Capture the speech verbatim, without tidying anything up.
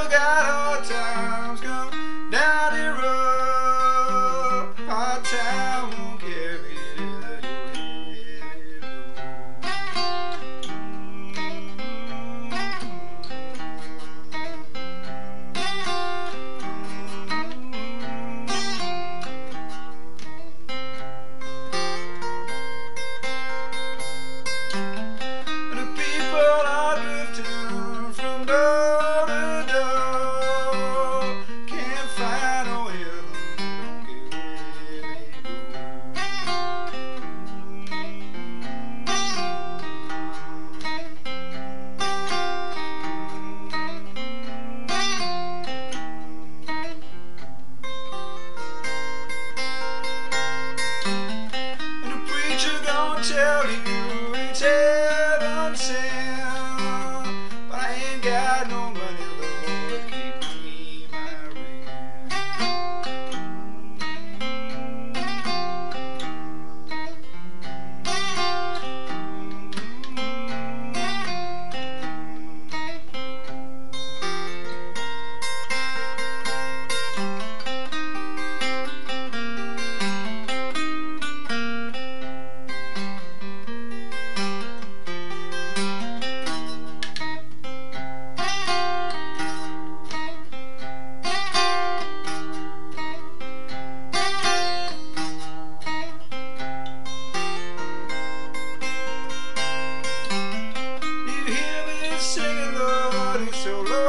got hard times come down the road. Hard time won't carry your heavy load. The people are drifting from door to door, can't find no heaven, don't care where they go. And the preacher gonna tell you it's heaven sent, but I ain't got no money, Lord, keep me my rent. You hear me singing, Lord, it's so low.